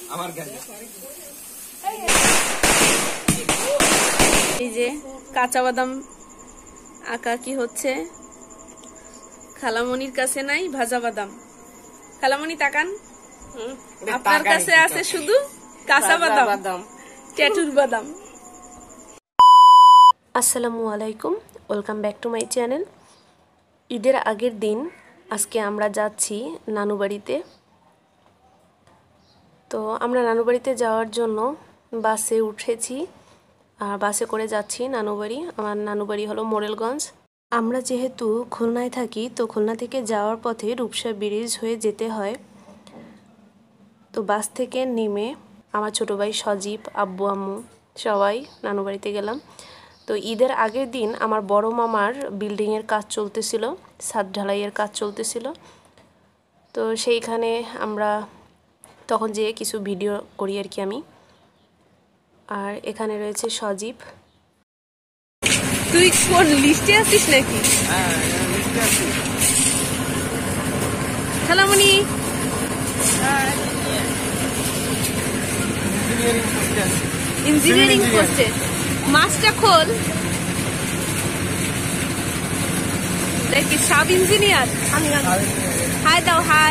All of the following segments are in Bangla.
এই যে কাঁচা বাদাম আঁকা কি হচ্ছে, খালামনির কাছে নাই ভাজা বাদাম। খালামনি তাকান, আপনার কাছে আছে শুধু কাঁচা বাদাম, ট্যাটুর বাদাম। আসসালামু আলাইকুম, welcome back to my channel. ঈদের আগের দিন আজকে আমরা যাচ্ছি নানু বাড়িতে। তো আমরা নানু বাড়িতে যাওয়ার জন্য বাসে উঠেছি আর বাসে করে যাচ্ছি নানু বাড়ি। আমার নানু বাড়ি হলো মোরেলগঞ্জ। আমরা যেহেতু খুলনায় থাকি, তো খুলনা থেকে যাওয়ার পথে রূপসা ব্রিজ হয়ে যেতে হয়। তো বাস থেকে নেমে আমার ছোটো ভাই সজীব, আব্বু আম্মু সবাই নানু বাড়িতে গেলাম। তো ঈদের আগের দিন আমার বড় মামার বিল্ডিংয়ের কাজ চলতেছিল, ছাদ ঢালাইয়ের কাজ চলতেছিল। তো সেইখানে আমরা তখন যেয়ে কিছু ভিডিও করি আর কি আমি। আর এখানে রয়েছে সজীব। তুই কোন লিস্টে আছিস নাকি? খালামনি ইঞ্জিনিয়ারিং পোস্টে। মাছটা খোল, দেখি সাব ইঞ্জিনিয়ার। হাই দাও, হাই।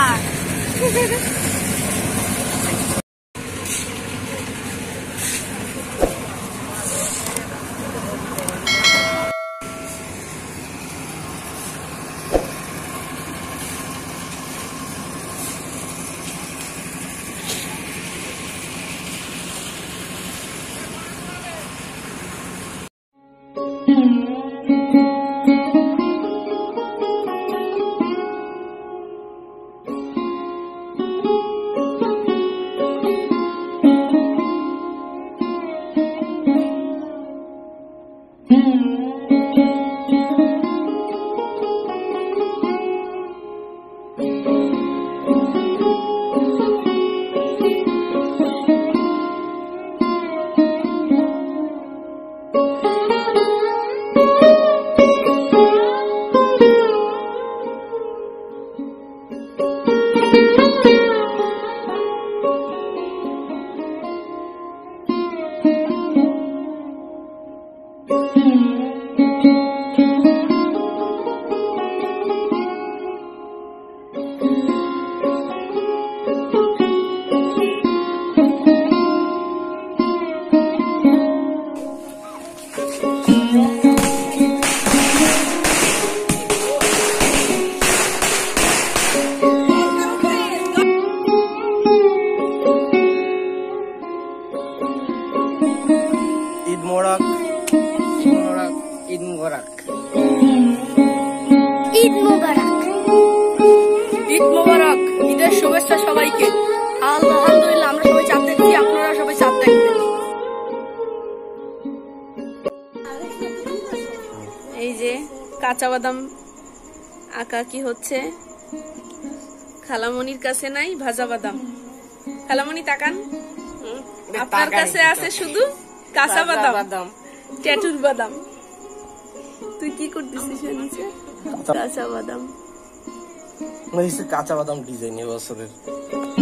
ঈদের শুভেচ্ছা সবাইকে। আলহামদুলিল্লাহ আমরা সবাই চাঁদ দেখছি, আপনারা সবাই চাঁদ দেখবেন। এই যে কাঁচা বাদাম আঁকা কি হচ্ছে, খালামনির কাছে নাই ভাজা বাদাম। খালামনি তাকান, আপনার কাছে আছে শুধু কাঁচা বাদাম, ট্যাটুর বাদাম। তুই কি করতেছিস? কাঁচা বাদাম, কাঁচা বাদাম ডিজাইন এবছরের।